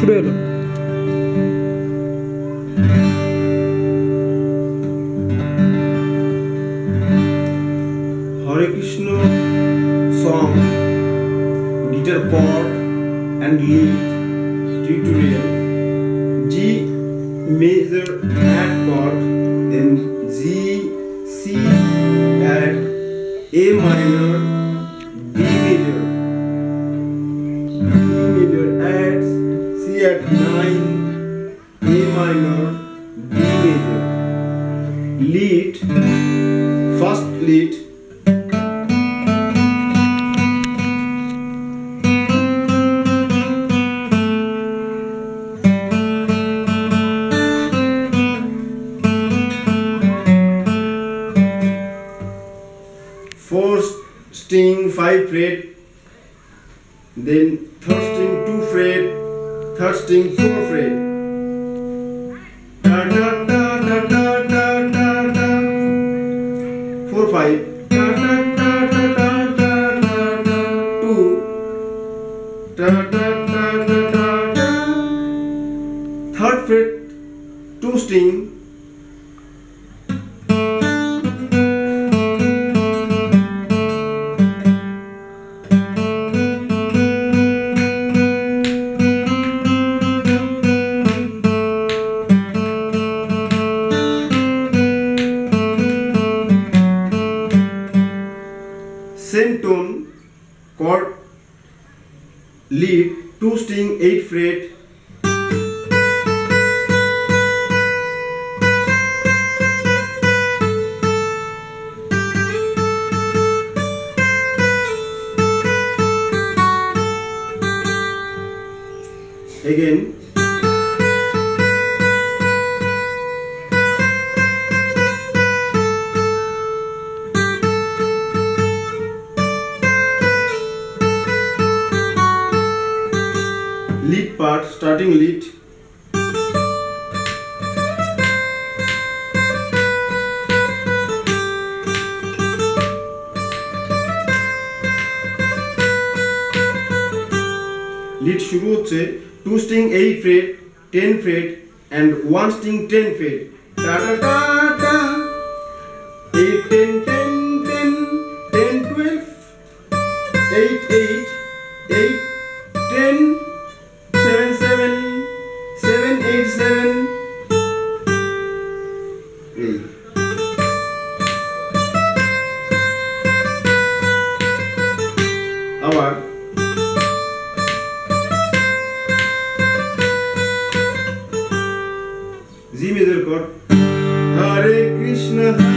শুরু হলো। Hare Krishna song, guitar chord and lead tutorial. G major add chord, then G, C add A minor, D major. D major adds C at 9, A minor, D major. Lead, first lead. Fourth string 5 fret, then third string 2 fret, third string 4 fret. Da da da da da da da da. 4 5. Da da da da da da da da. 2. Da da da da da da. Third fret 2 string. Same tone, chord, lead, 2 string, 8 fret. Again. Lead part, starting lead. Lead শুরু হচ্ছে 2 string 8 fret, 10 fret and 1 string 10 fret. Da da da da. 8 10 10 10 10 12 8 8 8 10 7 7 7 8 7 8. আবার G major chord. Hare Krishna